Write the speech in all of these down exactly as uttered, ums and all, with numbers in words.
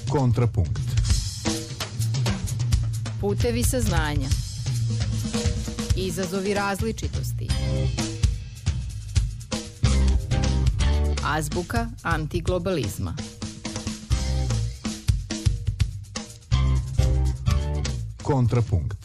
Kontrapunkt. Putevi saznanja. Izazovi različitosti. Azbuka antiglobalizma. Kontrapunkt.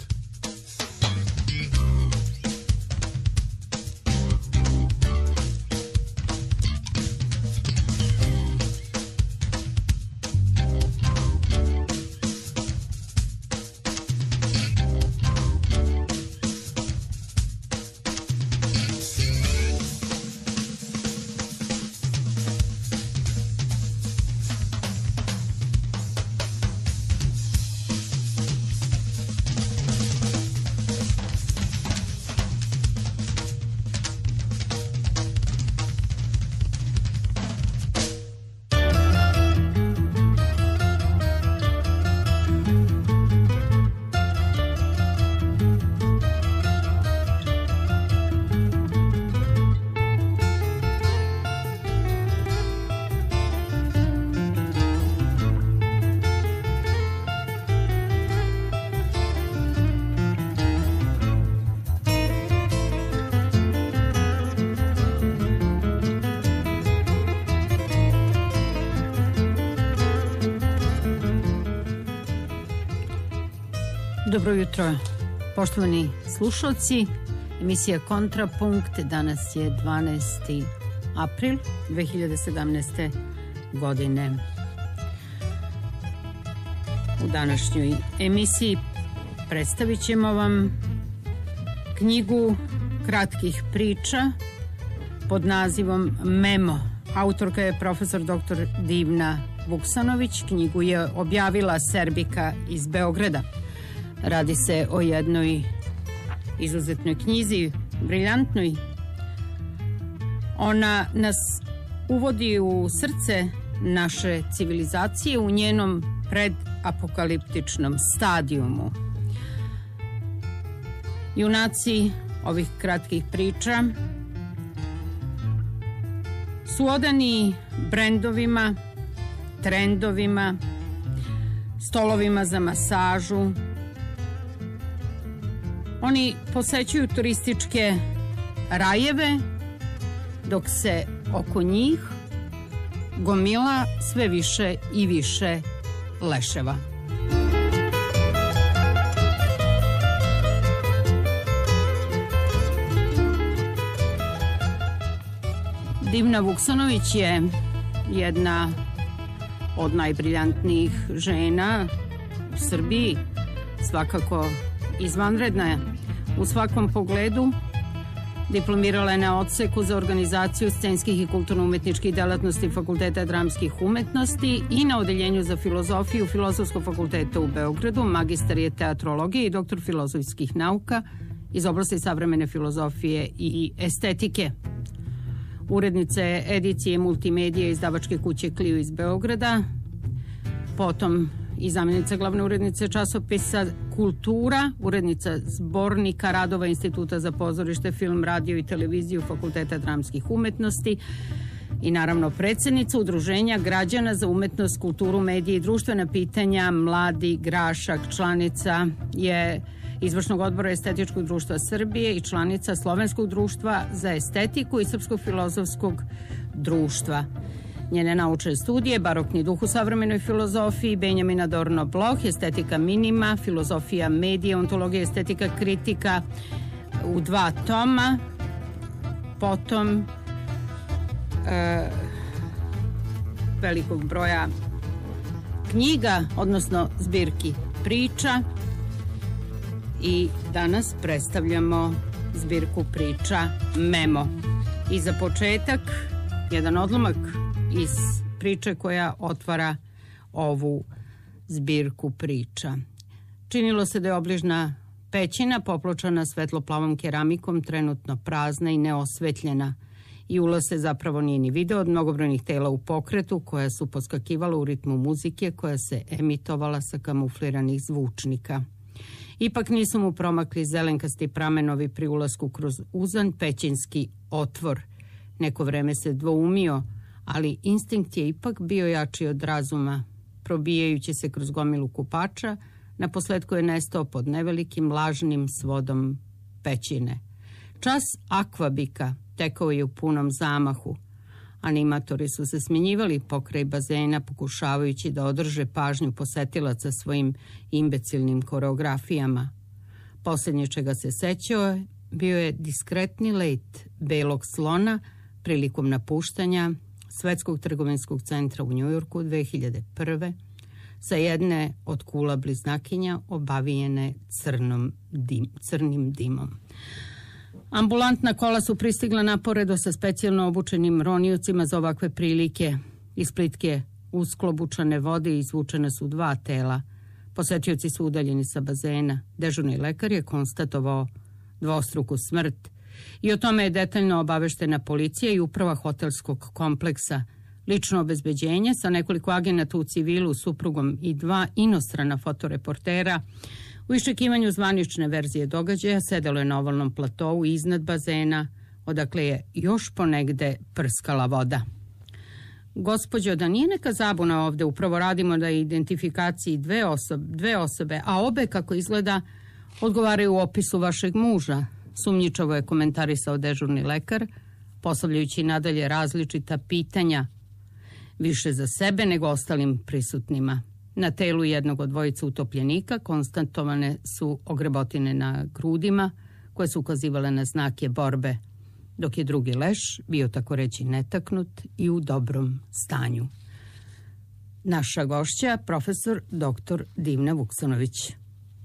Dobro jutro, poštovani slušalci. Emisija Kontrapunkt, danas je dvanaesti april dve hiljade sedamnaeste. godine. U današnjoj emisiji predstavit ćemo vam knjigu kratkih priča pod nazivom Memo. Autorka je profesor doktor Divna Vuksanović. Knjigu je objavila Serbika iz Beograda. Radi se o jednoj izuzetnoj knjizi, briljantnoj. Ona nas uvodi u srce naše civilizacije u njenom predapokaliptičnom stadijumu. Junaci ovih kratkih priča su odani brendovima, trendovima, stolovima za masažu. Oni posećuju turističke rajeve, dok se oko njih gomila sve više i više leševa. Divna Vuksanović je jedna od najbriljantnijih žena u Srbiji, svakako izvanredna u svakom pogledu. Diplomirala je na odseku za organizaciju scenskih i kulturno-umetničkih delatnosti Fakulteta dramskih umetnosti i na odeljenju za filozofiju Filozofskog fakulteta u Beogradu. Magistar je teatrologije i doktor filozofskih nauka iz oblasti savremene filozofije i estetike. Urednica je edicije multimedije izdavačke kuće Clio iz Beograda, potom i zamjenica glavne urednice časopisa Kultura, urednica zbornika radova Instituta za pozorište, film, radio i televiziju Fakulteta dramskih umetnosti i naravno predsjednica Udruženja građana za umetnost, kulturu, medije i društvena pitanja Mladi Grašak. Članica je Izvršnog odbora Estetičkog društva Srbije i članica Slovenskog društva za estetiku i Srpskog filozofskog društva. Njene naučne studije, Barokni duh u savremenoj filozofiji, Benjamin Adorno Bloch, estetika minima, filozofija medija, ontologija, estetika, kritika u dva toma, potom e, velikog broja knjiga, odnosno zbirki priča, i danas predstavljamo zbirku priča Memo. I za početak jedan odlomak iz priče koja otvara ovu zbirku priča. Činilo se da je obližna pećina popločana svetloplavom keramikom, trenutno prazna i neosvetljena, i ulaz se zapravo nije ni video od mnogobrojnih tela u pokretu koja su poskakivala u ritmu muzike koja se emitovala sa kamufliranih zvučnika. Ipak nisu mu promakli zelenkasti pramenovi pri ulasku kroz uzan pećinski otvor. Neko vreme se dvoumio, ali instinkt je ipak bio jači od razuma probijajući se kroz gomilu kupača, naposletku je nestao pod nevelikim lažnim svodom pećine. Čas akvabika tekao je u punom zamahu. Animatori su se smjenjivali pokraj bazena pokušavajući da održe pažnju posetilaca svojim imbecilnim koreografijama. Posljednje čega se sećao bio je diskretni let belog slona prilikom napuštanja Svetskog trgovinskog centra u Njujorku dve hiljade prve sa jedne od kula bliznakinja obavijene crnom dim, crnim dimom. Ambulantna kola su pristigla naporedo sa specijalno obučenim roniocima za ovakve prilike. Iz plitke usklobučane vode izvučene su dva tela. Posetioci su udaljeni sa bazena. Dežurni lekar je konstatovao dvostruku smrt i o tome je detaljno obaveštena policija i uprava hotelskog kompleksa. Lično obezbeđenje sa nekoliko agenata u civilu, suprugom i dva inostrana fotoreportera u iščekivanju zvanične verzije događaja sedelo je na ovalnom platovu iznad bazena, odakle je još ponegde prskala voda. Gospođo, da nije neka zabuna ovde, upravo radimo na identifikaciji dve osobe, dve osobe, a obe, kako izgleda, odgovaraju u opisu vašeg muža, sumnjičavo je komentarisao dežurni lekar, postavljajući nadalje različita pitanja, više za sebe nego ostalim prisutnima. Na telu jednog od dvojica utopljenika konstatovane su ogrebotine na grudima, koje su ukazivale na znake borbe, dok je drugi leš bio tako reći netaknut i u dobrom stanju. Naša gošća, profesor doktor Divna Vuksanović.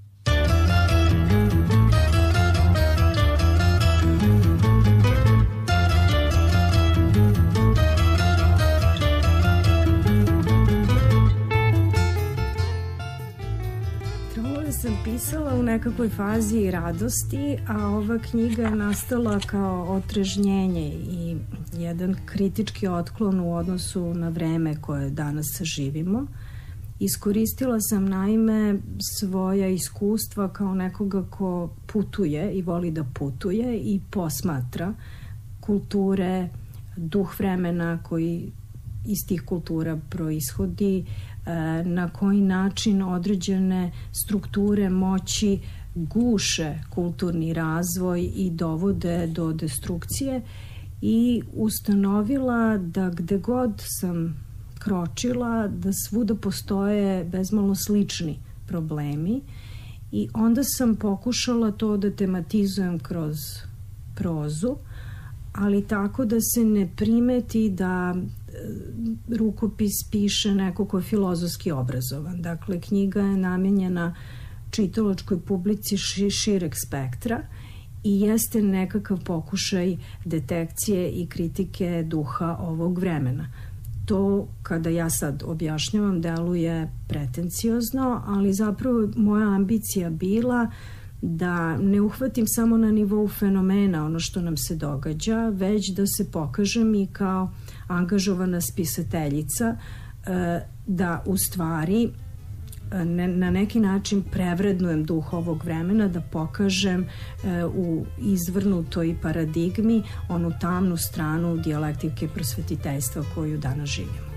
Sam pisala u nekakvoj fazi radosti, a ova knjiga je nastala kao otrežnjenje i jedan kritički otklon u odnosu na vreme koje danas živimo. Iskoristila sam naime svoja iskustva kao nekoga ko putuje i voli da putuje i posmatra kulture, duh vremena koji iz tih kultura proishodi, na koji način određene strukture moći guše kulturni razvoj i dovode do destrukcije, i ustanovila da gde god sam kročila, da svuda postoje bezmalo slični problemi, i onda sam pokušala to da tematizujem kroz prozu, ali tako da se ne primeti da rukopis piše neko ko je filozofski obrazovan. Dakle, knjiga je namenjena čitalačkoj publici šireg spektra i jeste nekakav pokušaj detekcije i kritike duha ovog vremena. To, kada ja sad objašnjavam, deluje pretenciozno, ali zapravo moja ambicija bila da ne uhvatim samo na nivou fenomena ono što nam se događa, već da se pokažem i kao angažovana spisateljica, da u stvari na neki način prevrednujem duh ovog vremena, da pokažem u izvrnutoj paradigmi onu tamnu stranu dijalektike prosvetiteljstva koju danas živimo.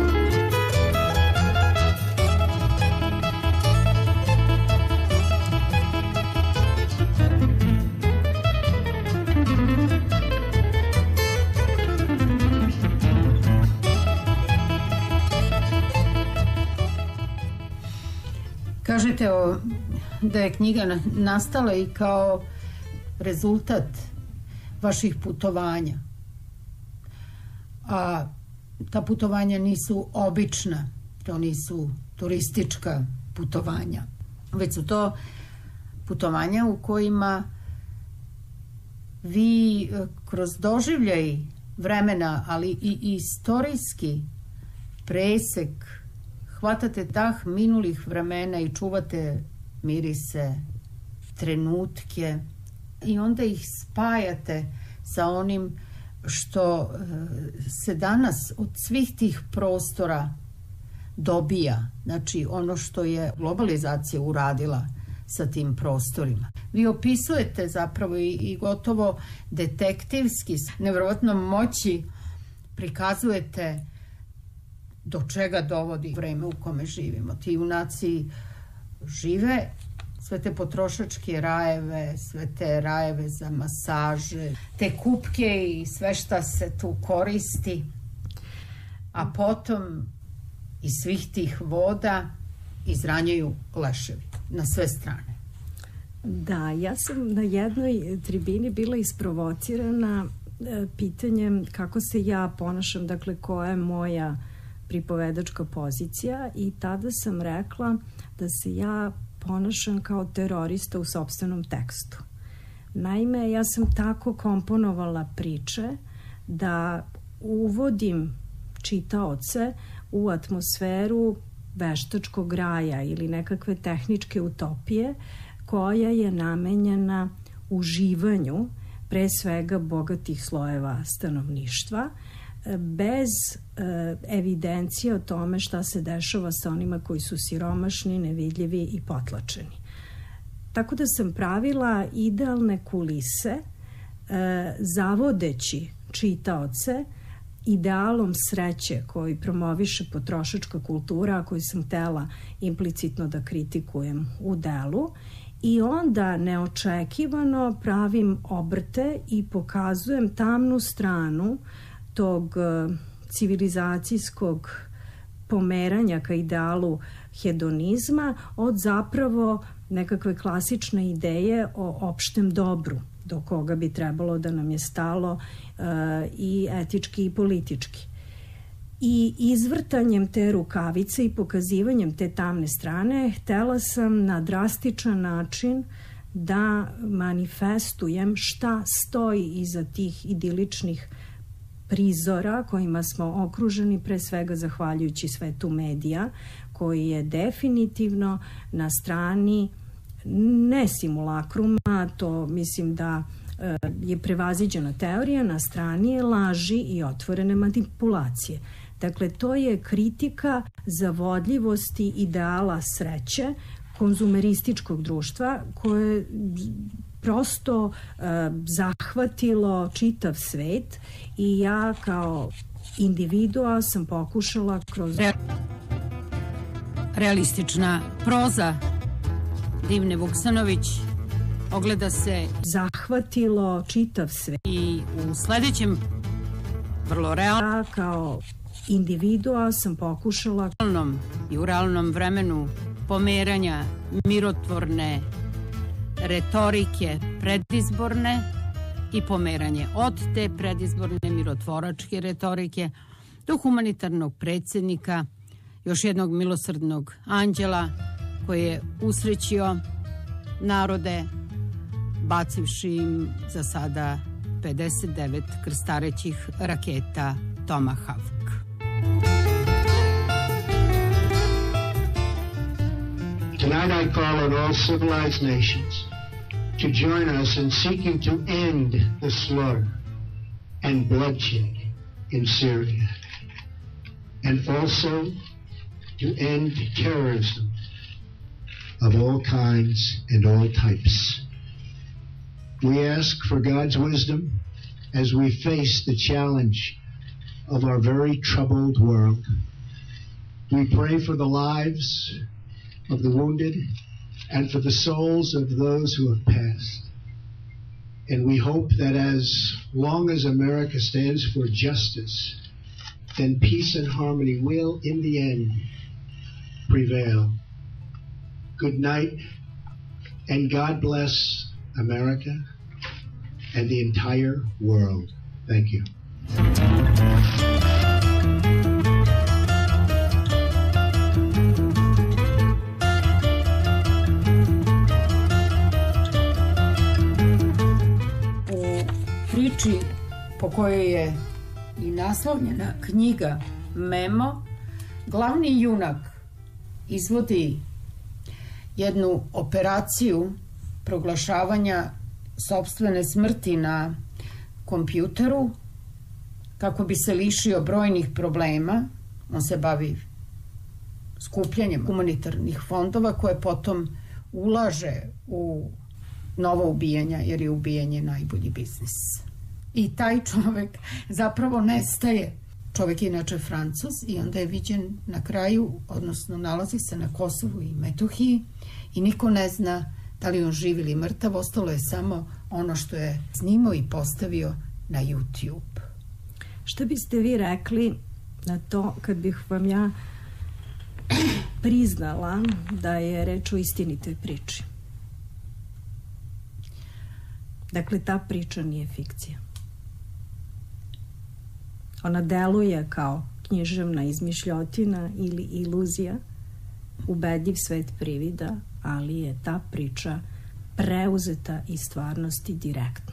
Kažete o, da je knjiga nastala i kao rezultat vaših putovanja. A ta putovanja nisu obična, to nisu turistička putovanja, već su to putovanja u kojima vi kroz doživljaj vremena, ali i istorijski presek hvatate dah minulih vremena i čuvate mirise, trenutke i onda ih spajate sa onim što se danas od svih tih prostora dobija. Znači ono što je globalizacija uradila sa tim prostorima. Vi opisujete zapravo i, i gotovo detektivski, s nevjerovatnom moći prikazujete do čega dovodi vreme u kome živimo. Ti junaci žive sve te potrošačke rajeve, sve te rajeve za masaže, te kupke i sve šta se tu koristi, a potom iz svih tih voda izranjaju leševi na sve strane. Da, ja sam na jednoj tribini bila isprovocirana e, pitanjem kako se ja ponašam, dakle koja je moja pripovedačka pozicija, i tada sam rekla da se ja ponašam kao terorista u sopstvenom tekstu. Naime, ja sam tako komponovala priče da uvodim čitaoce u atmosferu veštačkog raja ili nekakve tehničke utopije koja je namenjena uživanju pre svega bogatih slojeva stanovništva, bez e, evidencije o tome šta se dešava sa onima koji su siromašni, nevidljivi i potlačeni. Tako da sam pravila idealne kulise, e, zavodeći čitaoce idealom sreće koji promoviše potrošačka kultura, a koju sam htela implicitno da kritikujem u delu, i onda neočekivano pravim obrte i pokazujem tamnu stranu tog civilizacijskog pomeranja ka idealu hedonizma od zapravo nekakve klasične ideje o opštem dobru, do koga bi trebalo da nam je stalo e, i etički i politički. I izvrtanjem te rukavice i pokazivanjem te tamne strane htela sam na drastičan način da manifestujem šta stoji iza tih idiličnih prizora kojima smo okruženi, pre svega zahvaljujući svetu medija, koji je definitivno na strani ne simulakruma, to mislim da je prevaziđena teorija, na strani je laži i otvorene manipulacije. Dakle, to je kritika zavodljivosti ideala sreće konzumerističkog društva koje prosto e, zahvatilo čitav svet, i ja kao individua sam pokušala kroz... Realistična proza Divne Vuksanović ogleda se zahvatilo čitav svet. I u sledećem vrlo realno... Ja kao individua sam pokušala i u realnom vremenu pomeranja mirotvorne retorike predizborne i pomeranje od te predizborne mirotvoračke retorike do humanitarnog predsjednika, još jednog milosrdnog anđela koji je usrećio narode bacivši im za sada pedeset devet krstarećih raketa Tomahawk. Tonight I call on all civilized nations to join us in seeking to end the slaughter and bloodshed in Syria, and also to end terrorism of all kinds and all types. We ask for God's wisdom as we face the challenge of our very troubled world. We pray for the lives of the wounded and for the souls of those who have passed. And we hope that as long as America stands for justice, then peace and harmony will, in the end, prevail. Good night, and God bless America and the entire world. Thank you. Priči po kojoj je i naslovljena knjiga Memo, glavni junak izvodi jednu operaciju proglašavanja sopstvene smrti na kompjuteru kako bi se lišio brojnih problema. On se bavi skupljanjem humanitarnih fondova koje potom ulaže u novo ubijanja, jer je ubijanje najbolji biznis. I taj čovek zapravo nestaje. Čovek je inače Francuz i onda je viđen na kraju, odnosno nalazi se na Kosovu i Metohiji i niko ne zna da li on živ ili mrtav, ostalo je samo ono što je snimao i postavio na YouTube. Šta biste vi rekli na to kad bih vam ja priznala da je reč o istinitoj priči? Dakle, ta priča nije fikcija. Ona deluje kao književna izmišljotina ili iluzija, ubedljiv svet privida, ali je ta priča preuzeta iz stvarnosti direktno.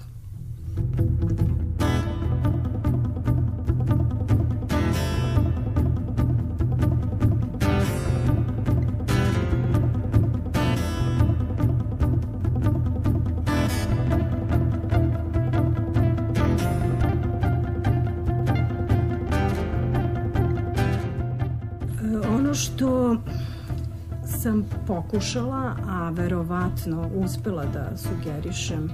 Što sam pokušala, a verovatno uspela da sugerišem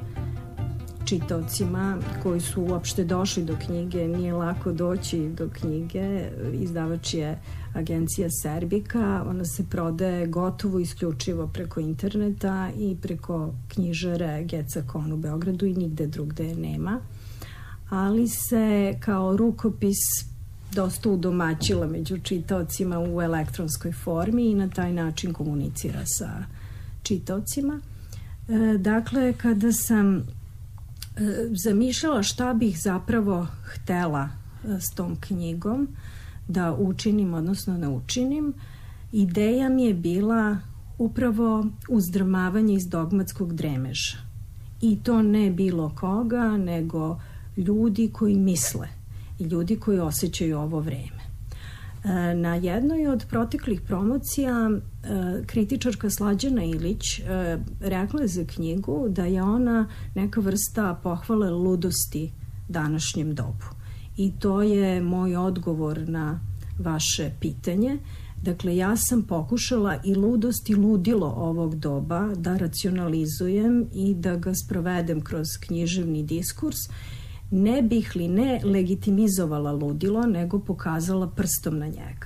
čitaocima koji su uopšte došli do knjige, nije lako doći do knjige, izdavač je agencija Serbika, ona se prodaje gotovo isključivo preko interneta i preko knjižare Gecakon u Beogradu i nigde drugde je nema, ali se kao rukopis dosta udomaćila među čitaocima u elektronskoj formi i na taj način komunicira sa čitaocima. E, dakle, kada sam e, zamišljala šta bih zapravo htela e, s tom knjigom da učinim, odnosno ne učinim, ideja mi je bila upravo uzdrmavanje iz dogmatskog dremeža. I to ne bilo koga, nego ljudi koji misle i ljudi koji osjećaju ovo vreme. Na jednoj od proteklih promocija kritičarka Slađana Ilić rekla je za knjigu da je ona neka vrsta pohvale ludosti današnjem dobu. I to je moj odgovor na vaše pitanje. Dakle, ja sam pokušala i ludost i ludilo ovog doba da racionalizujem i da ga sprovedem kroz književni diskurs. Ne bih li ne legitimizovala ludilo, nego pokazala prstom na njega.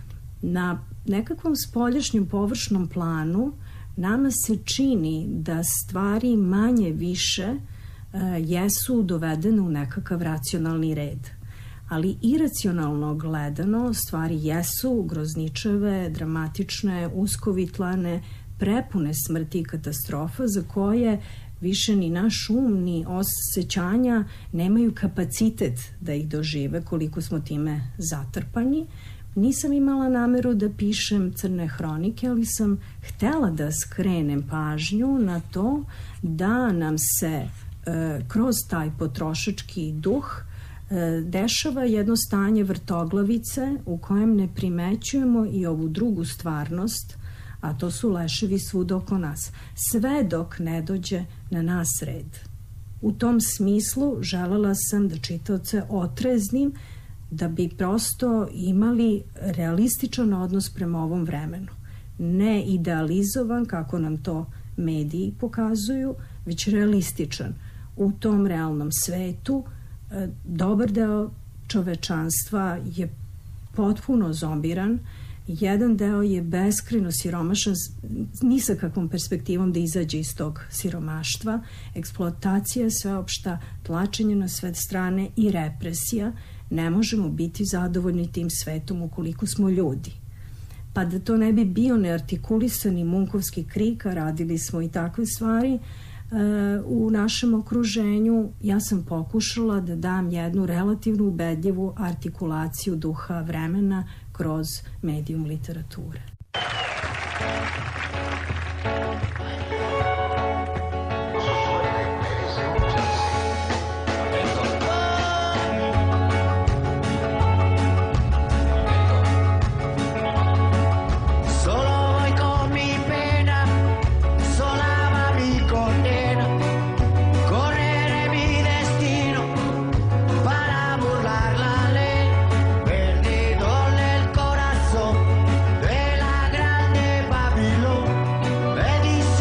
Na nekakvom spoljašnjem površnom planu nama se čini da stvari manje više uh, jesu dovedene u nekakav racionalni red. Ali iracionalno gledano stvari jesu grozničave, dramatične, uskovitlane, prepune smrti i katastrofa za koje više ni naš um, ni osjećanja nemaju kapacitet da ih dožive koliko smo time zatrpani. Nisam imala nameru da pišem crne hronike, ali sam htela da skrenem pažnju na to da nam se e, kroz taj potrošački duh e, dešava jedno stanje vrtoglavice u kojem ne primećujemo i ovu drugu stvarnost, a to su leševi svud oko nas, sve dok ne dođe na nas red. U tom smislu želela sam da čitaoce otreznim, da bi prosto imali realističan odnos prema ovom vremenu. Ne idealizovan, kako nam to mediji pokazuju, već realističan. U tom realnom svetu dobar deo čovečanstva je potpuno zombiran, jedan deo je beskrajno siromašan, ni sa kakvom perspektivom da izađe iz tog siromaštva, eksploatacija sveopšta, tlačenje na sve strane i represija. Ne možemo biti zadovoljni tim svetom ukoliko smo ljudi. Pa da to ne bi bio neartikulisani munkovski krik, a radili smo i takve stvari, u našem okruženju, ja sam pokušala da dam jednu relativnu ubedljivu artikulaciju duha vremena kroz medijum literature. Perdido en el corazón de la grande Babilón, me dice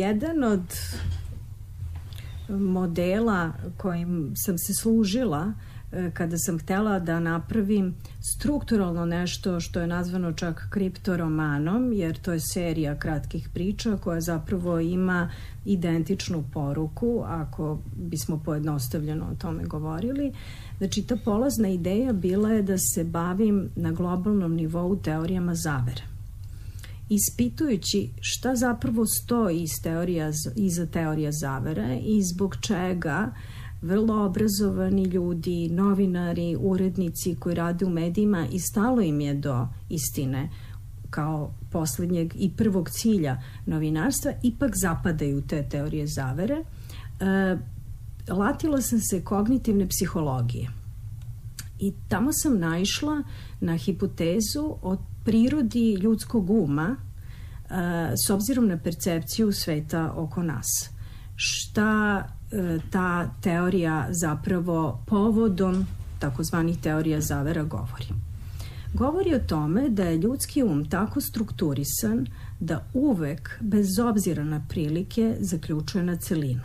jedan od modela kojim sam se služila kada sam htela da napravim strukturalno nešto što je nazvano čak kriptoromanom, jer to je serija kratkih priča koja zapravo ima identičnu poruku, ako bismo pojednostavljeno o tome govorili. Znači, ta polazna ideja bila je da se bavim na globalnom nivou teorijama zavere. Ispitujući šta zapravo stoji iz teorija, iza teorija zavere i zbog čega vrlo obrazovani ljudi, novinari, urednici koji rade u medijima i stalo im je do istine kao poslednjeg i prvog cilja novinarstva, ipak zapadaju te teorije zavere. E, latila sam se kognitivne psihologije i tamo sam naišla na hipotezu o prirodi ljudskog uma e, s obzirom na percepciju sveta oko nas. Šta ta teorija zapravo povodom takozvanih teorija zavera govori. Govori o tome da je ljudski um tako strukturisan da uvek, bez obzira na prilike, zaključuje na celinu.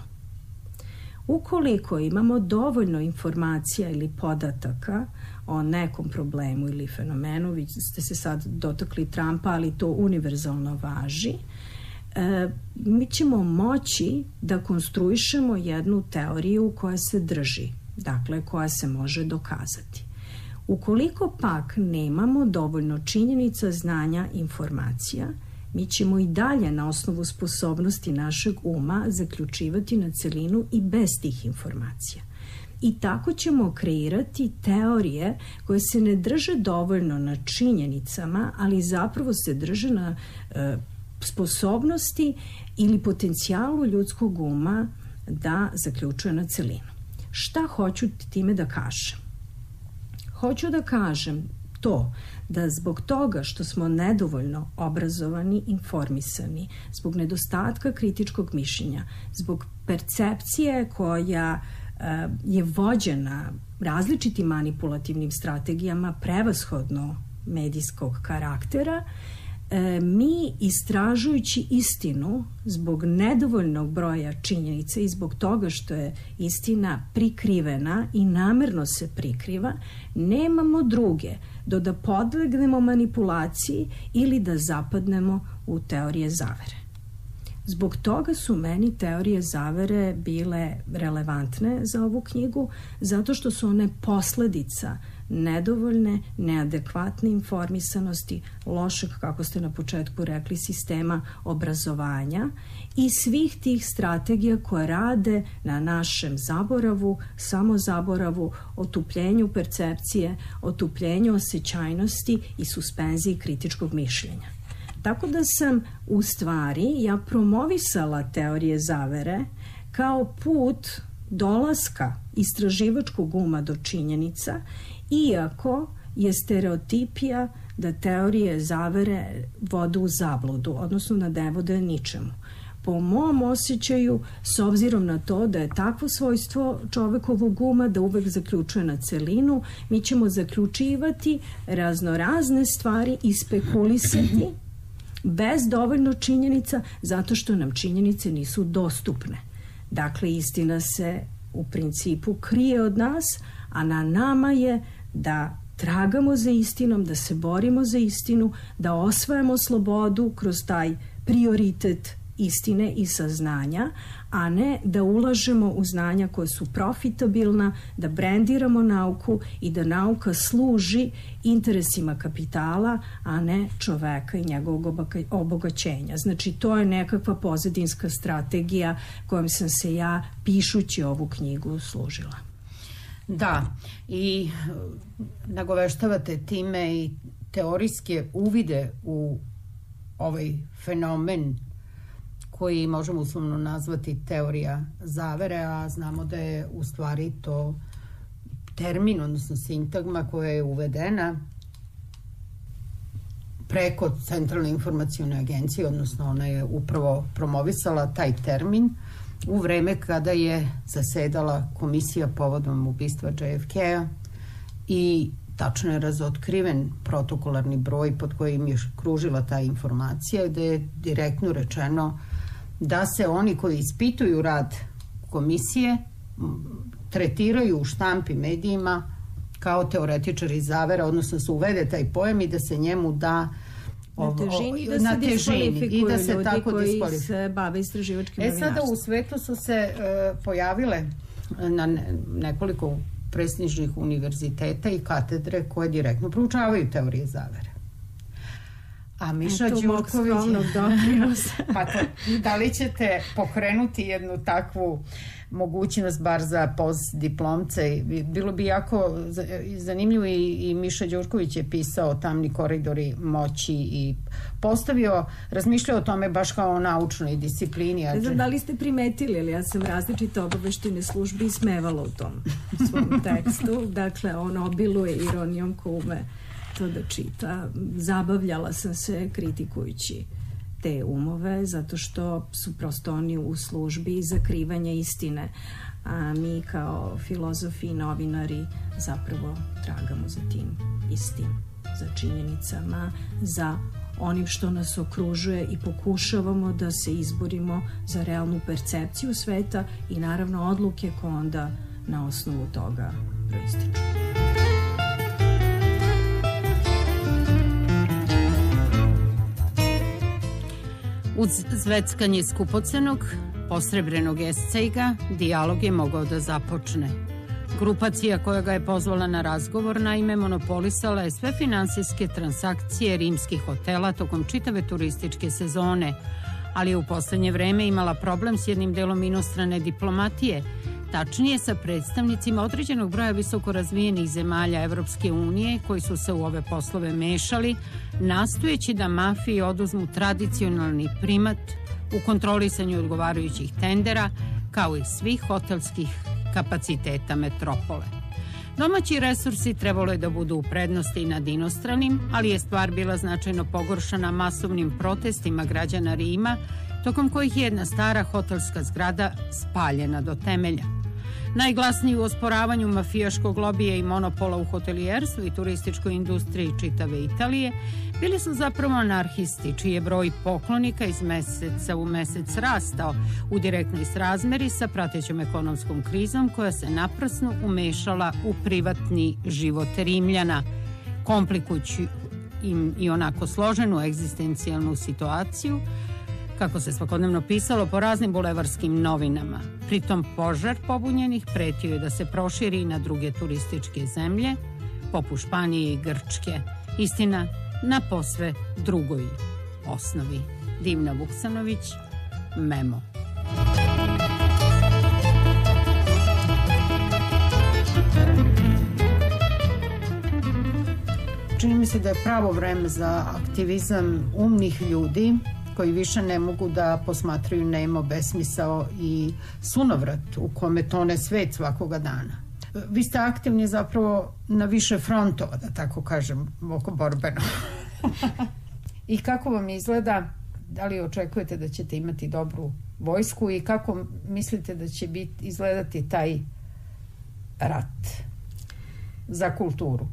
Ukoliko imamo dovoljno informacija ili podataka o nekom problemu ili fenomenu, vi ste se sad dotakli Trumpa, ali to univerzalno važi, E, mi ćemo moći da konstruišemo jednu teoriju koja se drži, dakle koja se može dokazati. Ukoliko pak nemamo dovoljno činjenica, znanja, informacija, mi ćemo i dalje na osnovu sposobnosti našeg uma zaključivati na celinu i bez tih informacija. I tako ćemo kreirati teorije koje se ne drže dovoljno na činjenicama, ali zapravo se drže na e, sposobnosti ili potencijalu ljudskog uma da zaključuje na celinu. Šta hoću time da kažem? Hoću da kažem to da zbog toga što smo nedovoljno obrazovani, informisani, zbog nedostatka kritičkog mišljenja, zbog percepcije koja e, je vođena različitim manipulativnim strategijama prevashodno medijskog karaktera, E, mi istražujući istinu zbog nedovoljnog broja činjenica i zbog toga što je istina prikrivena i namerno se prikriva, nemamo druge do da podlegnemo manipulaciji ili da zapadnemo u teorije zavere. Zbog toga su meni teorije zavere bile relevantne za ovu knjigu, zato što su one posledica nedovoljne, neadekvatne informisanosti, lošeg, kako ste na početku rekli, sistema obrazovanja i svih tih strategija koje rade na našem zaboravu, samozaboravu, otupljenju percepcije, otupljenju osjećajnosti i suspenziji kritičkog mišljenja. Tako da sam u stvari ja promovisala teorije zavere kao put dolaska istraživačkog uma do činjenica, iako je stereotipija da teorije zavere vode u zabludu, odnosno da ne vode ničemu. Po mom osjećaju, s obzirom na to da je takvo svojstvo čovekovog uma da uvek zaključuje na celinu, mi ćemo zaključivati raznorazne stvari i spekulisati bez dovoljno činjenica, zato što nam činjenice nisu dostupne. Dakle, istina se u principu krije od nas, a na nama je da tragamo za istinom, da se borimo za istinu, da osvajamo slobodu kroz taj prioritet istine i saznanja, a ne da ulažemo u znanja koja su profitabilna, da brendiramo nauku i da nauka služi interesima kapitala, a ne čoveka i njegovog obogaćenja. Znači, to je nekakva pozadinska strategija kojom sam se ja, pišući ovu knjigu, služila. Da, i nagoveštavate time i teorijske uvide u ovaj fenomen koji možemo uslovno nazvati teorija zavere, a znamo da je u stvari to termin, odnosno sintagma koja je uvedena preko Centralne informacione agencije, odnosno ona je upravo promovisala taj termin u vreme kada je zasedala komisija povodom ubistva J F K-a i tačno je razotkriven protokolarni broj pod kojim je kružila ta informacija, gde je direktno rečeno da se oni koji ispituju rad komisije tretiraju u štampi medijima kao teoretičari zavera, odnosno se uvede taj pojam i da se njemu da na težini, da na se težini i da se ljudi tako koji diskvalifikuju. se bave istraživačkim E novinarstvom. sada u svetu su se uh, pojavile na nekoliko prestižnih univerziteta i katedre koje direktno proučavaju teorije zavere. A Miša Đurković... pa to, da li ćete pokrenuti jednu takvu mogućnost bar za postdiplomce? Bilo bi jako zanimljivo i, i Miša Đurković je pisao Tamni koridori moći i postavio, razmišljao o tome baš kao o naučnoj disciplini. Ne znam da li ste primetili, ali ja sam različite obaveštine službi ismevala u tom svom tekstu. Dakle, on obiluje ironijom ko ume to da čita. Zabavljala sam se kritikujući te umove, zato što su prosto oni u službi zakrivanja istine, a mi kao filozofi i novinari zapravo tragamo za tim istim, za činjenicama, za onim što nas okružuje i pokušavamo da se izborimo za realnu percepciju sveta i naravno odluke koje onda na osnovu toga proističu. Uz zveckanje skupocenog, posrebrenog escejga, dijalog je mogao da započne. Grupacija koja ga je pozvala na razgovor, naime, monopolisala je sve finansijske transakcije rimskih hotela tokom čitave turističke sezone, ali je u poslednje vreme imala problem s jednim delom inostrane diplomatije, tačnije sa predstavnicima određenog broja visoko razvijenih zemalja Evropske unije koji su se u ove poslove mešali, nastojeći da mafiji oduzmu tradicionalni primat u kontrolisanju odgovarajućih tendera, kao i svih hotelskih kapaciteta metropole. Domaći resursi trebalo je da budu u prednosti i nad inostranim, ali je stvar bila značajno pogoršana masovnim protestima građana Rima, tokom kojih je jedna stara hotelska zgrada spaljena do temelja. Najglasniji u osporavanju mafijaškog lobija i monopola u hotelijerstvu i turističkoj industriji čitave Italije bili su zapravo anarhisti, čiji je broj poklonika iz meseca u mesec rastao u direktnoj srazmeri sa pratećom ekonomskom krizom koja se naprasno umešala u privatni život Rimljana, komplikujući im i onako složenu egzistencijalnu situaciju, kako se svakodnevno pisalo po raznim bulevarskim novinama. Pritom požar pobunjenih pretio je da se proširi na druge turističke zemlje, poput Španije i Grčke. Istina, na posve drugoj osnovi. Divna Vuksanović, Memo. Čini mi se da je pravo vreme za aktivizam umnih ljudi koji više ne mogu da posmatraju nemo, besmisao i sunovrat u kome tone svet svakoga dana. Vi ste aktivni zapravo na više frontova, da tako kažem, oko borbeno. I kako vam izgleda, da li očekujete da ćete imati dobru vojsku i kako mislite da će biti, izgledati taj rat za kulturu?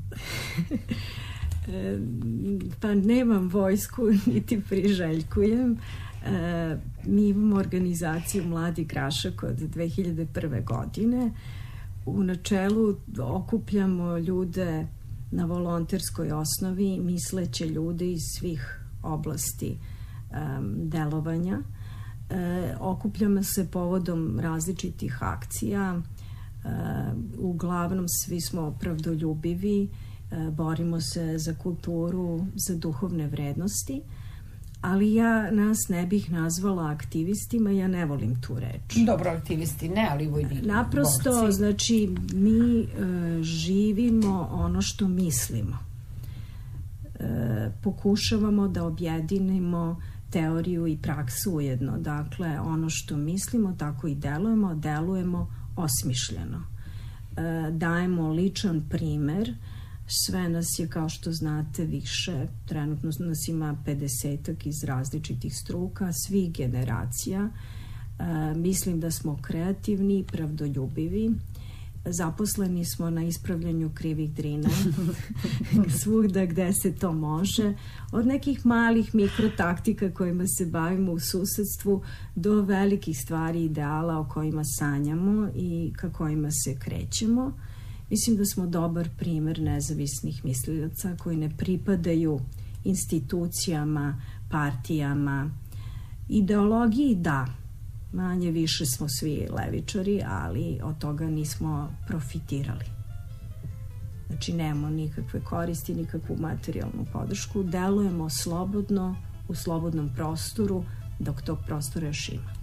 Pa nemam vojsku, niti priželjkujem. E, mi imamo organizaciju Mladi Grašak od dve hiljade prve godine. U načelu okupljamo ljude na volonterskoj osnovi, misleće ljude iz svih oblasti um, delovanja. E, okupljamo se povodom različitih akcija. E, uglavnom svi smo pravdoljubivi, borimo se za kulturu, za duhovne vrednosti, ali ja nas ne bih nazvala aktivistima, ja ne volim tu reč. Dobro, aktivisti ne, ali vojni naprosto, borci. Znači, mi e, živimo ono što mislimo. E, pokušavamo da objedinimo teoriju i praksu ujedno. Dakle, ono što mislimo, tako i delujemo, delujemo osmišljeno. E, dajemo ličan primer. Sve nas je, kao što znate, više. Trenutno nas ima pedesetak iz različitih struka, svih generacija. E, mislim da smo kreativni i pravdoljubivi Zaposleni smo na ispravljanju krivih drina svugda gde se to može, od nekih malih mikrotaktika kojima se bavimo u susedstvu do velikih stvari, ideala o kojima sanjamo i ka kojima se krećemo. Mislim da smo dobar primer nezavisnih mislilaca koji ne pripadaju institucijama, partijama, ideologiji da, manje više smo svi levičari, ali od toga nismo profitirali. Znači, nemamo nikakve koristi, nikakvu materijalnu podršku, delujemo slobodno, u slobodnom prostoru, dok tog prostora još ima.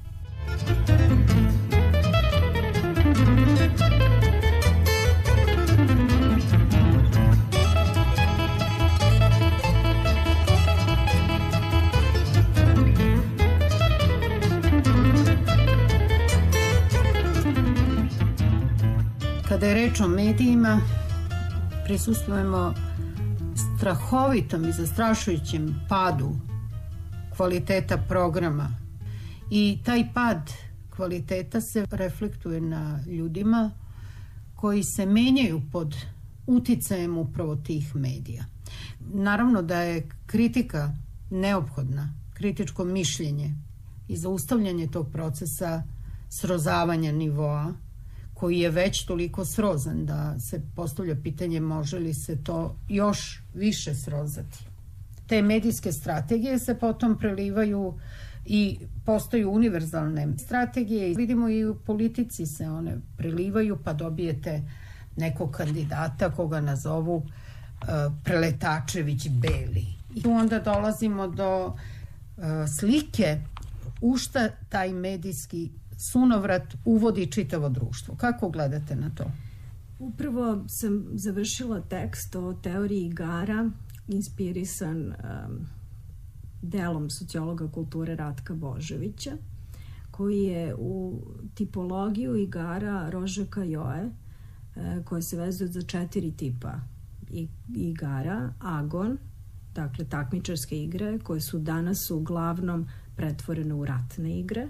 Kada je reč o medijima, prisustvujemo strahovitom i zastrašujućem padu kvaliteta programa. I taj pad kvaliteta se reflektuje na ljudima koji se menjaju pod uticajem upravo tih medija. Naravno da je kritika neophodna, kritičko mišljenje i zaustavljanje tog procesa srozavanja nivoa, koji je već toliko srozan da se postavlja pitanje može li se to još više srozati. Te medijske strategije se potom prelivaju i postaju univerzalne strategije. Vidimo i u politici se one prelivaju, pa dobijete nekog kandidata koga nazovu uh, Preletačević Beli. I tu onda dolazimo do uh, slike u šta taj medijski sunovrat uvodi čitavo društvo. Kako gledate na to? Upravo sam završila tekst o teoriji igara, inspirisan um, delom sociologa kulture Ratka Božovića, koji je u tipologiju igara Rožeka Joe, uh, koje se vezuju za četiri tipa igara. Agon, dakle takmičarske igre, koje su danas uglavnom pretvorene u ratne igre.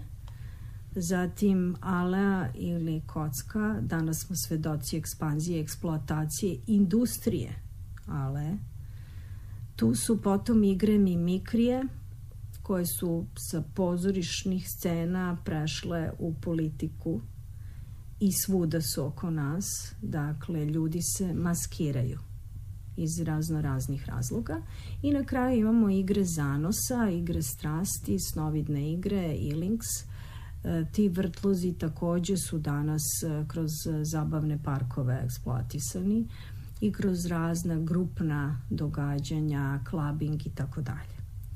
Zatim alea ili kocka, danas smo svedoci ekspanzije, eksploatacije, industrije ale. Tu su potom igre mimikrije, koje su sa pozorišnih scena prešle u politiku i svuda su oko nas. Dakle, ljudi se maskiraju iz razno raznih razloga. I na kraju imamo igre zanosa, igre strasti, snovidne igre, ilinks. Ti vrtlozi takođe su danas kroz zabavne parkove eksploatisani i kroz razna grupna događanja, klabing i tako dalje.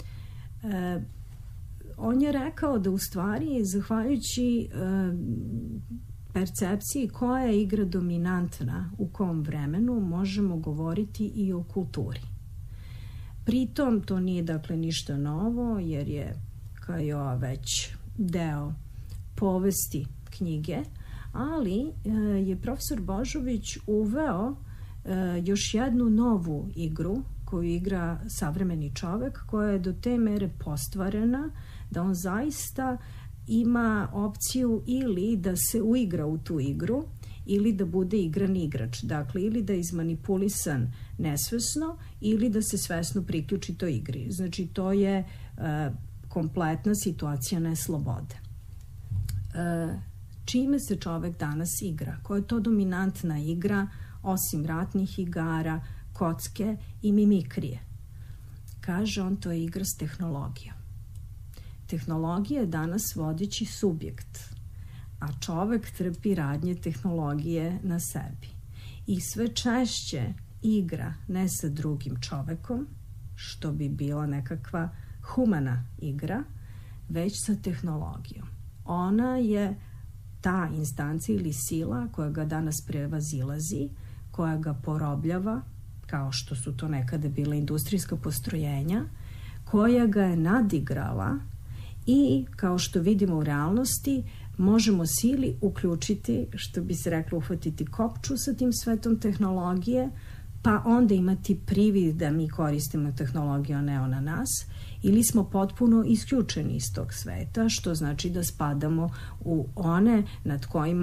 On je rekao da u stvari, zahvaljujući e, percepciji koja je igra dominantna u kom vremenu, možemo govoriti i o kulturi. Pritom to nije dakle ništa novo, jer je kao već deo povesti knjige, ali e, je profesor Božović uveo e, još jednu novu igru koju igra savremeni čovek, koja je do te mere postvarena da on zaista ima opciju ili da se uigra u tu igru ili da bude igran igrač. Dakle, ili da je izmanipulisan nesvesno ili da se svesno priključi toj igri. Znači, to je e, kompletna situacija neslobode. E, čime se čovek danas igra? Koja je to dominantna igra, osim ratnih igara, kocke i mimikrije? Kaže on, to je igra s tehnologijom. Tehnologija je danas vodeći subjekt, a čovek trpi radnje tehnologije na sebi. I sve češće igra ne sa drugim čovekom, što bi bila nekakva humana igra, već sa tehnologijom. Ona je ta instancija ili sila koja ga danas prevazilazi, koja ga porobljava, kao što su to nekada bila industrijska postrojenja, koja ga je nadigrala i, kao što vidimo u realnosti, možemo sili uključiti, što bi se reklo, uhvatiti kopču sa tim svetom tehnologije, pa onda imati privid da mi koristimo tehnologiju, a ne ona nas, ili smo potpuno isključeni iz tog sveta, što znači da spadamo u one nad kojima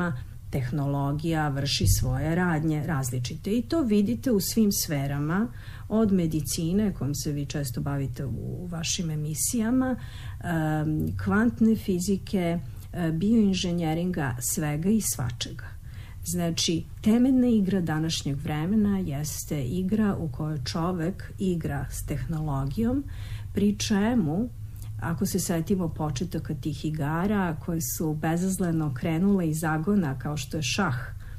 tehnologija vrši svoje radnje različite i to vidite u svim sferama, od medicine, kojom se vi često bavite u vašim emisijama, kvantne fizike, bioinženjeringa, svega i svačega. Znači, temeljna igra današnjeg vremena jeste igra u kojoj čovek igra s tehnologijom, pri čemu, ako se setimo početaka tih igara koje su bezazleno krenule iz agona kao što je šah,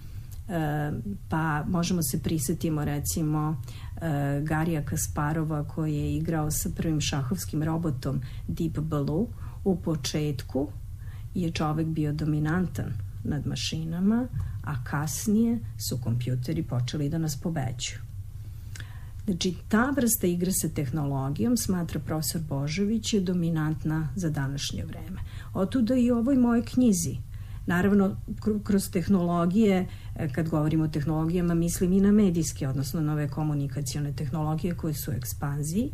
pa možemo se prisetimo recimo Garija Kasparova koji je igrao sa prvim šahovskim robotom Deep Blue. U početku je čovek bio dominantan nad mašinama, a kasnije su kompjuteri počeli da nas pobeđuju. Znači, ta vrsta igre sa tehnologijom, smatra profesor Božović, je dominantna za današnje vreme. Otuda i u ovoj mojoj knjizi. Naravno, kroz tehnologije, kad govorimo o tehnologijama, mislim i na medijske, odnosno nove komunikacione tehnologije koje su u ekspanziji.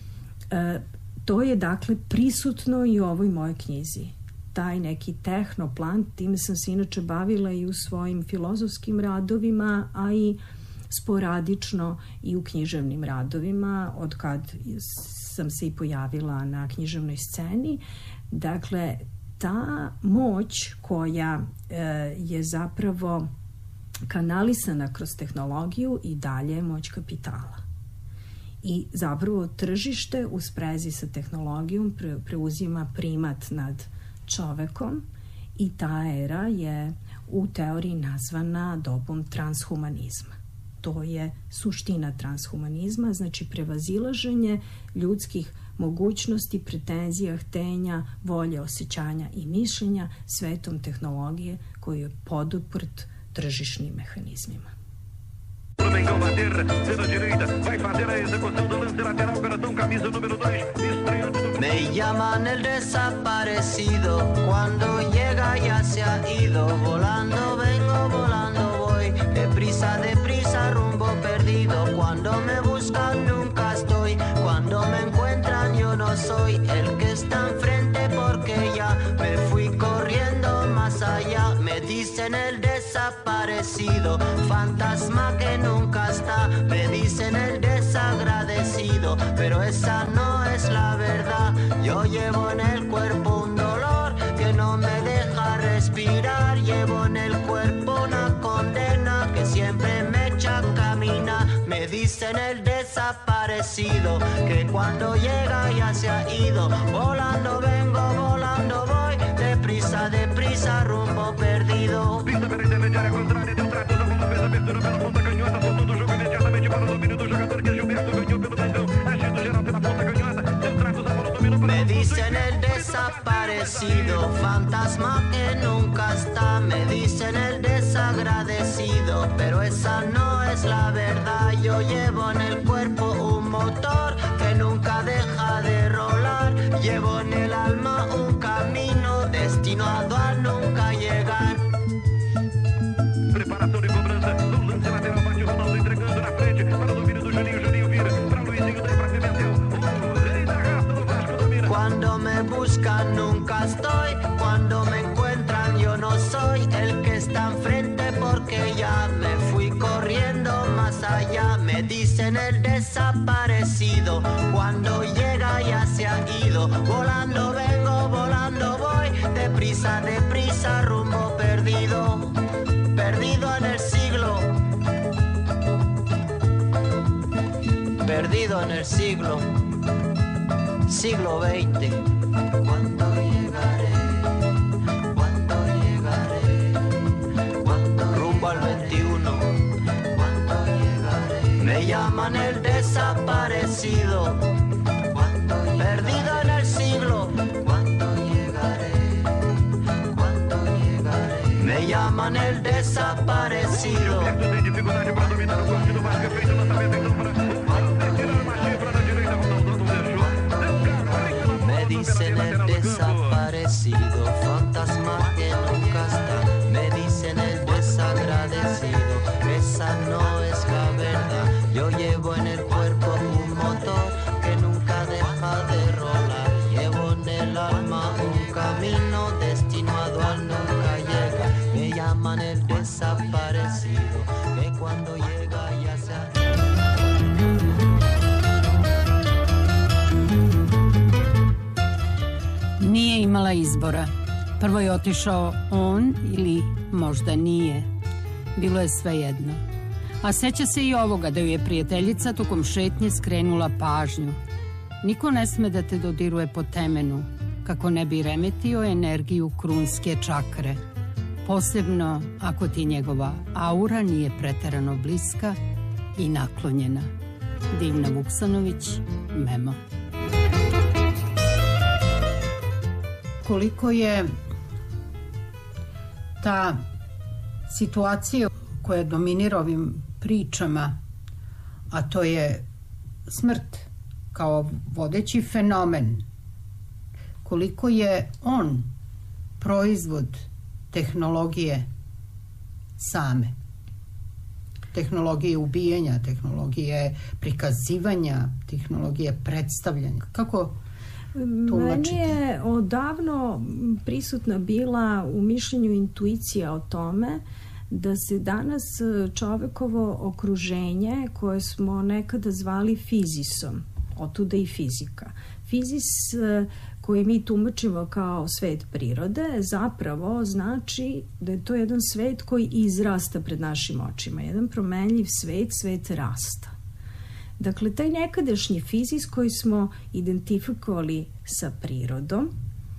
To je, dakle, prisutno i u ovoj mojoj knjizi. Taj neki tehnoplan, time sam se inače bavila i u svojim filozofskim radovima, a i sporadično i u književnim radovima, od kad sam se i pojavila na književnoj sceni. Dakle, ta moć koja e, je zapravo kanalisana kroz tehnologiju i dalje je moć kapitala. I zapravo tržište u sprezi sa tehnologijom pre, preuzima primat nad čovekom i ta era je u teoriji nazvana dobom transhumanizma. To je suština transhumanizma, znači prevazilaženje ljudskih mogućnosti, pretenzija, htenja, volje, osjećanja i mišljenja svetom tehnologije koji je poduprt tržišnim mehanizmima. Mengão bater pela direita, vai fazer a execução do lance lateral, Garatão, camisa número dois, estreando do... Me llaman el desaparecido, cuando llega ya se ha ido, volando vengo, volando voy, deprisa, deprisa, rumbo perdido, cuando me buscan nunca estoy, cuando me encuentran yo no soy el que está enfrente porque ya me fui corriendo más allá, me dicen el desaparecido, fantasma que nunca está, me dicen el desagradecido, pero esa no es la verdad, yo llevo en el cuerpo un dolor que no me deja respirar, llevo en el cuerpo una condena que siempre me echa a caminar, me dicen el desaparecido, que cuando llega ya se ha ido, volando vengo, volando voy, deprisa, deprisa, rumbo perdido. Pista pela intermediária contrária, deu trato, a bola fez abertura pela ponta canhota, voltou o jogo imediatamente para o domínio do jogador que é Gilberto, ganhou pelo Mengão, agindo geral pela ponta canhota, deu trato, a bola dominou para me dicen el desaparecido, fantasma que nunca está, me dicen el desagradecido, pero esa no es la verdad, yo llevo en el cuerpo un motor que nunca deja de rolar, llevo en el alma un camino destinado a nunca llegar. Preparação de cobrança, no lance lateral, bate Ronaldo entregando na frente, para o domínio do Juninho, Juninho vira, para Luizinho, daí para Pimentel, o rei da raça do Vasco domina. Cuando me buscan nunca estoy, cuando me encuentran yo no soy el que está enfrente porque ya me fui corriendo más allá, me dicen el desaparecido, cuando llega ya se ha ido, volando vengo, volando voy, deprisa, deprisa, rumbo perdido, perdido en el siglo, perdido en el siglo, siglo veinte. ¿Cuándo llegaré? ¿Cuándo llegaré? ¿Cuándo rumbo al veintiuno? ¿Cuándo llegaré? Me llaman el desaparecido, perdido en el siglo. ¿Cuándo llegaré? ¿Cuándo llegaré? Me llaman el desaparecido. Tem dificuldade para dominar o corte do Vasco, fez o lançamento então para tirar uma chifra da direita, Ronaldo deixou. Me dicen el desaparecido, fantasma que nunca está, me dicen el desagradecido, esa no es la verdad, yo llevo en el cuerpo un motor que nunca deja de rolar, llevo en el alma un camino destinado a nunca llegar, me llaman el izbora. Prvo je otišao on ili možda nije. Bilo je svejedno. A seća se i ovoga da ju je prijateljica tokom šetnje skrenula pažnju. Niko ne sme da te dodiruje po temenu, kako ne bi remetio energiju krunske čakre. Posebno ako ti njegova aura nije preterano bliska i naklonjena. Divna Vuksanović, Memo. Koliko je ta situacija koja dominira ovim pričama, a to je smrt kao vodeći fenomen, koliko je on proizvod tehnologije same, tehnologije ubijanja, tehnologije prikazivanja, tehnologije predstavljanja. Kako tumačite? Meni je odavno prisutna bila u mišljenju intuicija o tome da se danas čovekovo okruženje, koje smo nekada zvali fizisom, otuda i fizika, fizis koji mi tumačimo kao svet prirode, zapravo znači da je to jedan svet koji izrasta pred našim očima, jedan promenljiv svet, svet rasta. Dakle, taj nekadašnji fizis koji smo identifikovali sa prirodom,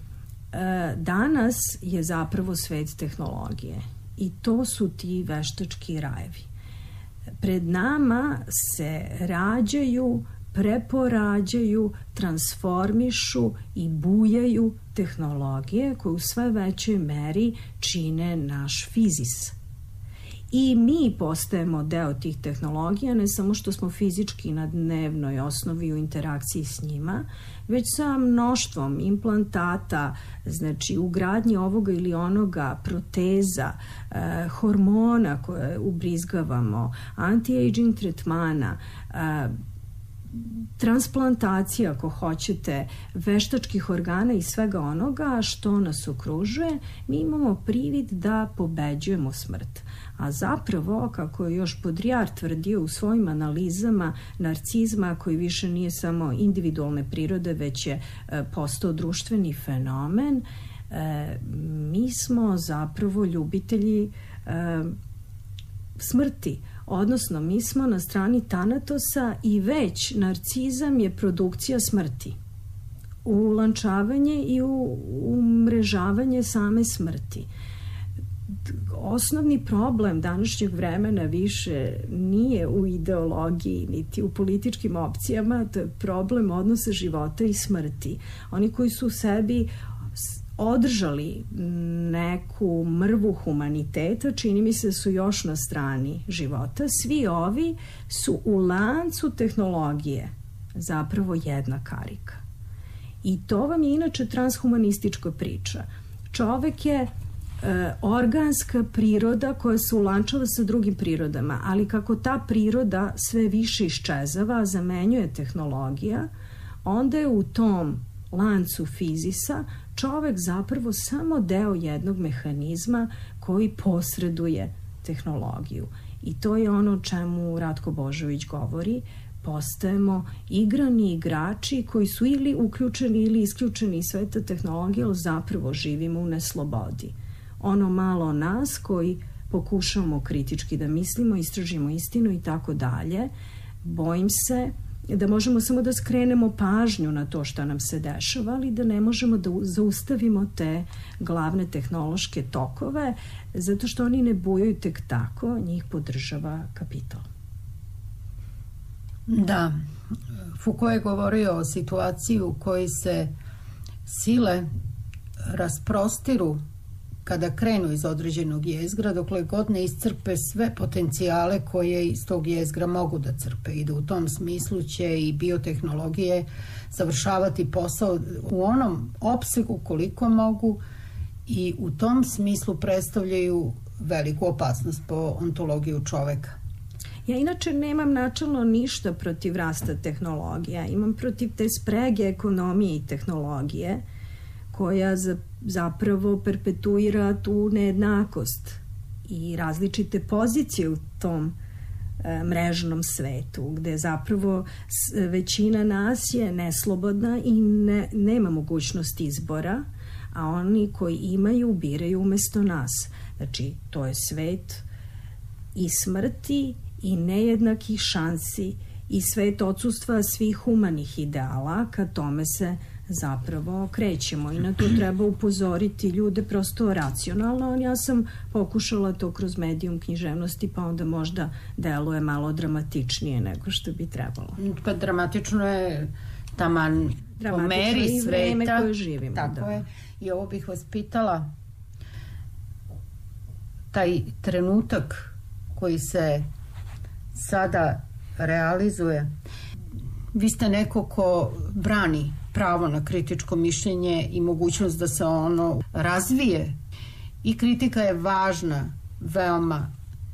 danas je zapravo svet tehnologije i to su ti veštački rajevi. Pred nama se rađaju, preporađaju, transformišu i bujaju tehnologije koje u sve većoj meri čine naš fizis. I mi postajemo deo tih tehnologija, ne samo što smo fizički na dnevnoj osnovi u interakciji s njima, već sa mnoštvom implantata, znači ugradnje ovoga ili onoga, proteza, eh, hormona koje ubrizgavamo, anti-aging tretmana, eh, transplantacija, ako hoćete, veštačkih organa i svega onoga što nas okružuje, mi imamo privid da pobeđujemo smrt. A zapravo, kako je još Baudrillard tvrdio u svojim analizama narcizma, koji više nije samo individualne prirode, već je e, postao društveni fenomen, e, mi smo zapravo ljubitelji e, smrti. Odnosno, mi smo na strani Tanatosa i već narcizam je produkcija smrti. Ulančavanje i umrežavanje same smrti. Osnovni problem današnjeg vremena više nije u ideologiji niti u političkim opcijama, to je problem odnosa života i smrti. Oni koji su u sebi održali neku mrvu humaniteta, čini mi se da su još na strani života. Svi ovi su u lancu tehnologije zapravo jedna karika. I to vam je inače transhumanistička priča. Čovek je e, organska priroda koja se ulančava sa drugim prirodama, ali kako ta priroda sve više iščezava, zamenjuje tehnologija, onda je u tom lancu fizisa čovek zapravo samo deo jednog mehanizma koji posreduje tehnologiju. I to je ono o čemu Ratko Božović govori. Postajemo igrani igrači koji su ili uključeni ili isključeni iz sveta tehnologije, ali zapravo živimo u neslobodi. Ono malo nas koji pokušamo kritički da mislimo, istražimo istinu i tako dalje, bojim se da možemo samo da skrenemo pažnju na to što nam se dešava, ali da ne možemo da zaustavimo te glavne tehnološke tokove, zato što oni ne bujaju tek tako, njih podržava kapital. Da, Foucault je govorio o situaciji u kojoj se sile rasprostiru kada krenu iz određenog jezgra, dokle god ne iscrpe sve potencijale koje iz tog jezgra mogu da crpe. I da u tom smislu će i biotehnologije završavati posao u onom opsegu koliko mogu i u tom smislu predstavljaju veliku opasnost po ontologiju čoveka. Ja inače nemam načelno ništa protiv rasta tehnologija. Imam protiv te sprege ekonomije i tehnologije koja za, zapravo perpetuira tu nejednakost i različite pozicije u tom e, mrežnom svetu, gde zapravo većina nas je neslobodna i ne, nema mogućnost izbora, a oni koji imaju biraju umesto nas. Znači, to je svet i smrti i nejednakih šansi i svet odsustva svih humanih ideala, ka tome se zapravo krećemo i na to treba upozoriti ljude prosto racionalno. Ja sam pokušala to kroz medijum književnosti, pa onda možda deluje malo dramatičnije nego što bi trebalo. Pa dramatično je taman po meri sveta. Vreme koje živimo. Tako da. je. I ovo bih vas pitala, taj trenutak koji se sada realizuje, vi ste neko ko brani pravo na kritičko mišljenje i mogućnost da se ono razvije. I kritika je važna, veoma,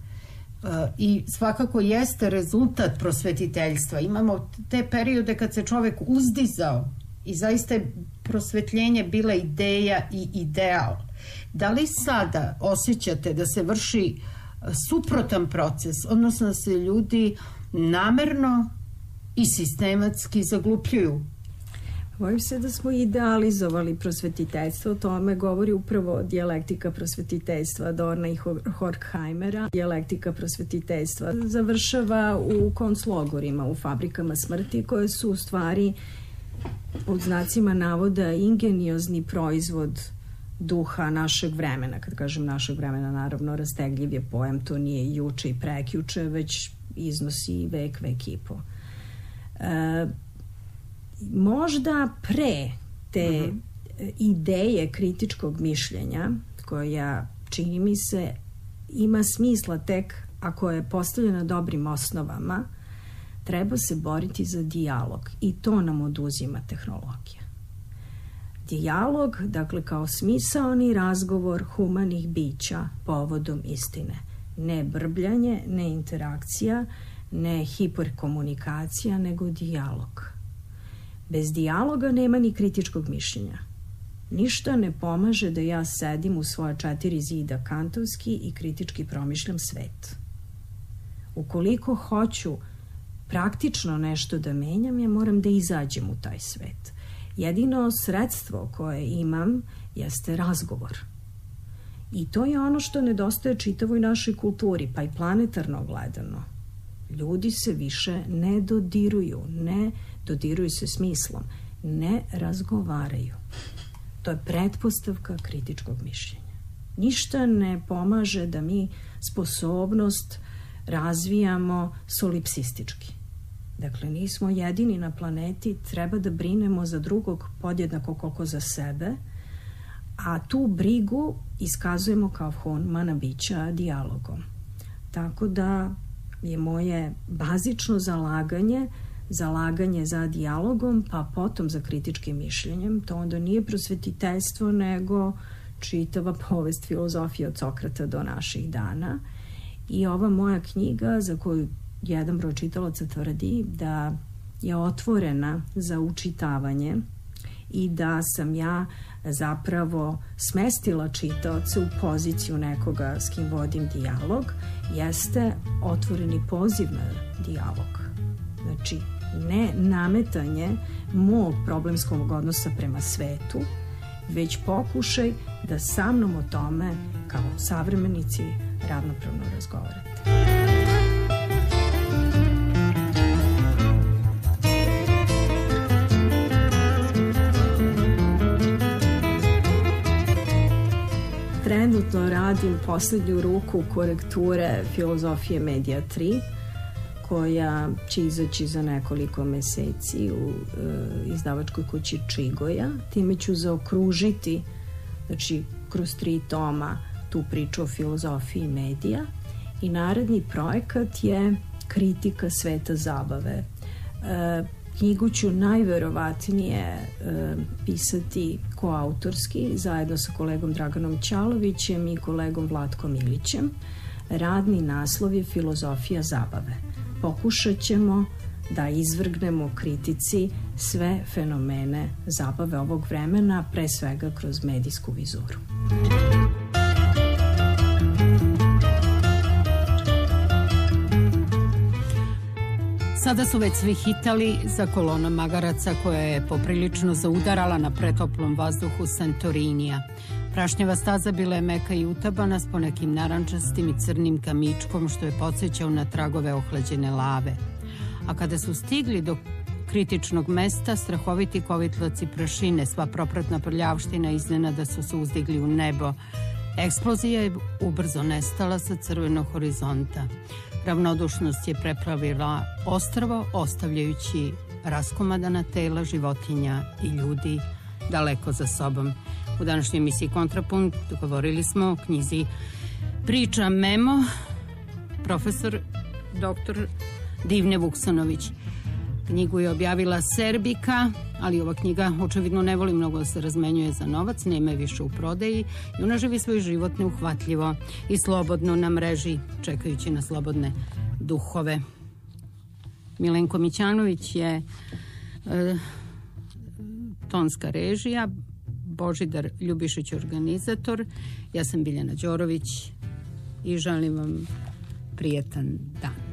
i svakako jeste rezultat prosvetiteljstva. Imamo te periode kad se čovek uzdizao i zaista je prosvetljenje bila ideja i ideal. Da li sada osjećate da se vrši suprotan proces, odnosno da se ljudi namerno i sistematski zaglupljuju? Bojim se da smo idealizovali prosvetiteljstvo, o tome govori upravo dijalektika prosvetiteljstva Adorna i Horkheimera. Dijalektika prosvetiteljstva završava u konclogorima, u fabrikama smrti, koje su u stvari pod znacima navoda ingeniozni proizvod duha našeg vremena. Kad kažem našeg vremena, naravno rastegljiv je pojam, to nije juče i prekjuče, već iznosi vek, vek i po. E, možda pre te uh-huh. ideje kritičkog mišljenja, koja čini mi se ima smisla tek ako je postavljena dobrim osnovama, treba se boriti za dijalog i to nam oduzima tehnologija. Dijalog, dakle, kao smisaoni razgovor humanih bića povodom istine. Ne brbljanje, ne interakcija, ne hiperkomunikacija, nego dijalog. Bez dijaloga nema ni kritičkog mišljenja. Ništa ne pomaže da ja sedim u svoja četiri zida kantovski i kritički promišljam svet. Ukoliko hoću praktično nešto da menjam, ja moram da izađem u taj svet. Jedino sredstvo koje imam jeste razgovor. I to je ono što nedostaje čitavoj našoj kulturi, pa i planetarno gledano. Ljudi se više ne dodiruju, ne dodiruju se smislom, ne razgovaraju. To je pretpostavka kritičkog mišljenja. Ništa ne pomaže da mi sposobnost razvijamo solipsistički. Dakle, nismo jedini na planeti, treba da brinemo za drugog podjednako koliko za sebe, a tu brigu iskazujemo kao humana bića dijalogom. Tako da je moje bazično zalaganje, zalaganje za dijalogom, pa potom za kritičkim mišljenjem. To onda nije prosvetiteljstvo, nego čitava povest filozofije od Sokrata do naših dana. I ova moja knjiga, za koju jedan broj čitalaca tvrdi da je otvorena za učitavanje i da sam ja zapravo smestila čitaoce u poziciju nekoga s kim vodim dijalog, jeste otvoreni poziv na dijalog. Znači, ne nametanje mog problemskog odnosa prema svetu, već pokušaj da sa mnom o tome, kao savremenici, ravnopravno razgovarate. Trenutno radim poslednju ruku korekture filozofije Medija tri, koja će izaći za nekoliko meseci u e, izdavačkoj kući Čigoja. Time ću zaokružiti, znači, kroz tri toma tu priču o filozofiji medija. I naredni projekat je kritika sveta zabave. E, knjigu ću najverovatnije e, pisati koautorski, zajedno sa kolegom Draganom Ćalovićem i kolegom Vlatkom Ilićem. Radni naslov je Filozofija zabave. Pokušat ćemo da izvrgnemo kritici sve fenomene zabave ovog vremena, pre svega kroz medijsku vizuru. Sada su već svi hitali za kolonom magaraca koja je poprilično zaudarala na pretoplom vazduhu Santorinija. Prašnjava staza bila je meka i utabana s ponekim narančastim i crnim kamičkom što je podsjećao na tragove ohlađene lave. A kada su stigli do kritičnog mesta, strahoviti kovitlaci prašine, sva propratna prljavština iznenada su se uzdigli u nebo. Eksplozija je ubrzo nestala sa crvenog horizonta. Ravnodušnost je preplavila ostrvo, ostavljajući raskomadana tela životinja i ljudi daleko za sobom. U današnjoj emisiji Kontrapunkt govorili smo o knjizi Priča Memo, profesor doktor Divne Vuksanović. Knjigu je objavila Serbika, ali ova knjiga očevidno ne voli mnogo da se razmenjuje za novac, nema je više u prodaji i ona živi svoj život neuhvatljivo i slobodno na mreži, čekajući na slobodne duhove. Milenko Mićanović je e, tonska režija, Božidar Ljubišić organizator, ja sam Biljana Đorović i želim vam prijetan dan.